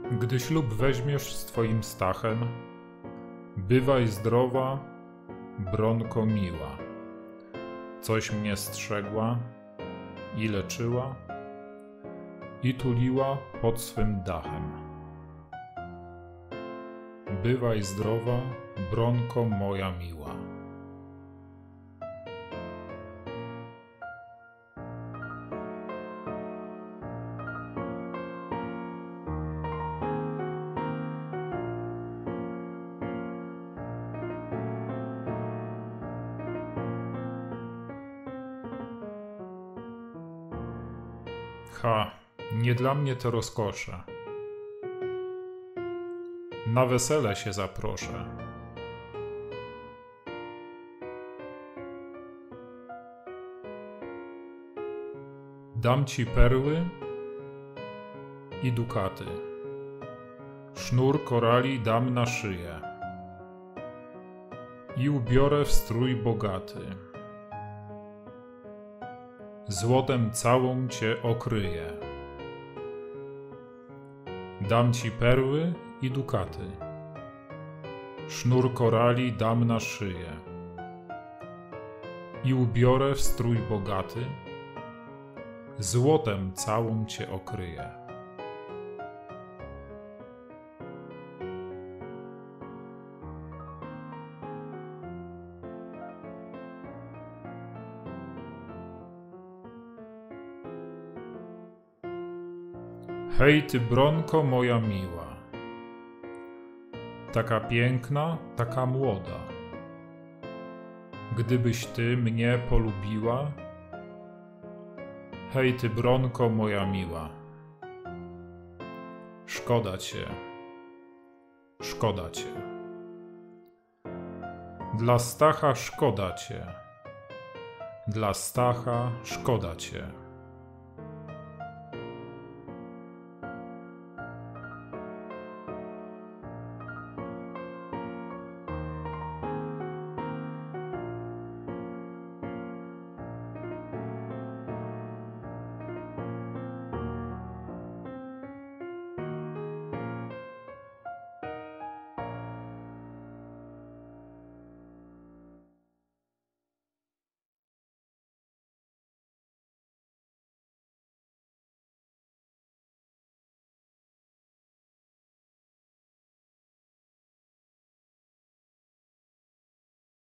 Gdy ślub weźmiesz z twoim Stachem, bywaj zdrowa, Bronko miła. Coś mnie strzegła i leczyła i tuliła pod swym dachem. Bywaj zdrowa, Bronko moja miła. Ha, nie dla mnie to rozkosze. Na wesele się zaproszę. Dam ci perły i dukaty. Sznur korali dam na szyję i ubiorę w strój bogaty. Złotem całą cię okryję. Dam ci perły i dukaty. Sznur korali dam na szyję i ubiorę w strój bogaty. Złotem całą cię okryję. Hej ty Bronko moja miła, taka piękna, taka młoda. Gdybyś ty mnie polubiła, hej ty Bronko moja miła. Szkoda cię, szkoda cię. Dla Stacha szkoda cię, dla Stacha szkoda cię.